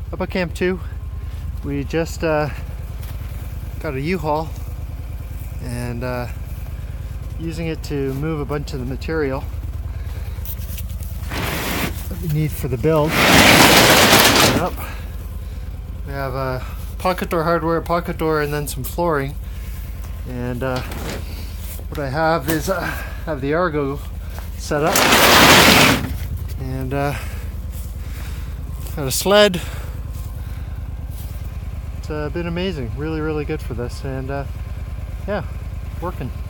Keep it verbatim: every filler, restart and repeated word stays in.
up at Camp two. We just uh, got a U-Haul and uh, using it to move a bunch of the material that we need for the build. Yep. We have a pocket door hardware, pocket door, and then some flooring. And uh, what I have is uh, have the Argo set up, and uh, got a sled. It's uh, been amazing, really, really good for this, and uh, yeah, working.